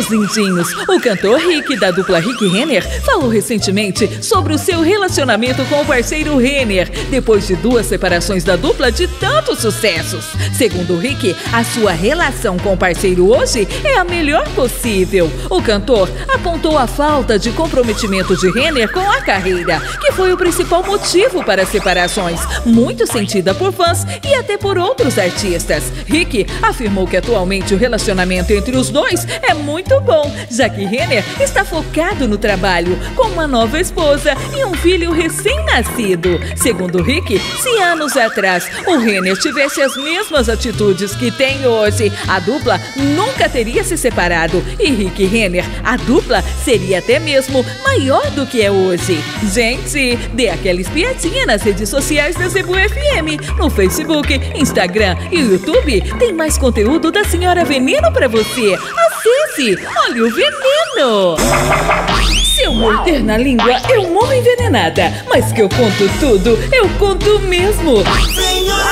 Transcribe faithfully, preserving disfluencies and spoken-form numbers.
meus lindinhos, o cantor Rick, da dupla Rick Renner, falou recentemente sobre o seu relacionamento com o parceiro Renner, depois de duas separações da dupla de tantos sucessos. Segundo Rick, a sua relação com o parceiro hoje é a melhor possível. O cantor apontou a falta de comprometimento de Renner com a carreira, que foi o principal motivo para as separações, muito sentida por fãs e até por outros artistas. Rick afirmou que atualmente o relacionamento entre os dois é muito bom, já que Renner está focado no trabalho, com uma nova esposa e um filho recém-nascido. Segundo Rick, se anos atrás o Renner tivesse as mesmas atitudes que tem hoje, a dupla nunca teria se separado, e Rick e Renner, a dupla seria até mesmo maior do que é hoje. Gente, dê aquela espiadinha nas redes sociais da Zebu F M, no Facebook, Instagram e YouTube. Tem mais conteúdo da Senhora Veneno pra você. Acesse! Olha o veneno! Se eu morder na língua, eu morro envenenada. Mas que eu conto tudo, eu conto mesmo. Senhora!